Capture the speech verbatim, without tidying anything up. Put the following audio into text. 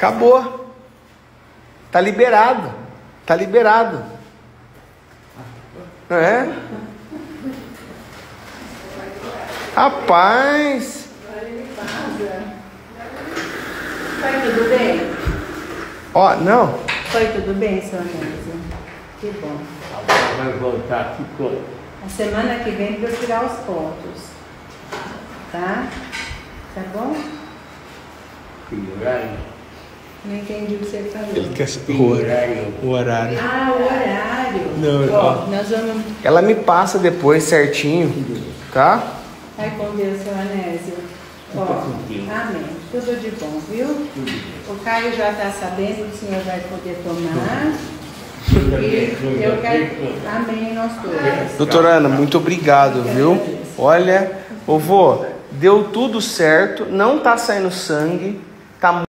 Acabou. Tá liberado. Tá liberado. É? Rapaz. Foi tudo bem? Ó, não. Foi tudo bem, seu Anésio? Que bom. Vai voltar aqui quando? A semana que vem para eu tirar os pontos. Tá? Tá bom? Que horário? Não entendi o que você falou. Ele quer Que horário? o horário. Ah, o horário. Não, ó, ó. nós vamos. Ela me passa depois certinho, tá? Vai com Deus, seu Anésio. Ó, amém. Tudo de bom, viu? O Caio já está sabendo que o senhor vai poder tomar. E eu quero. Amém, nós todos. Doutora Ana, muito obrigado, viu? Olha, vovô, deu tudo certo, não tá saindo sangue, tá